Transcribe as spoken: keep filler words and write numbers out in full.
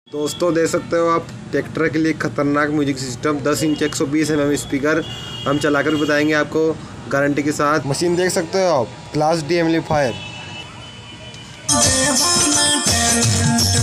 दोस्तों देख सकते हो आप ट्रैक्टर के लिए खतरनाक म्यूजिक सिस्टम दस इंच एक सौ बीस एम एम स्पीकर हम चलाकर भी बताएंगे आपको गारंटी के साथ। मशीन देख सकते हो आप, क्लास डी एम्पलीफायर।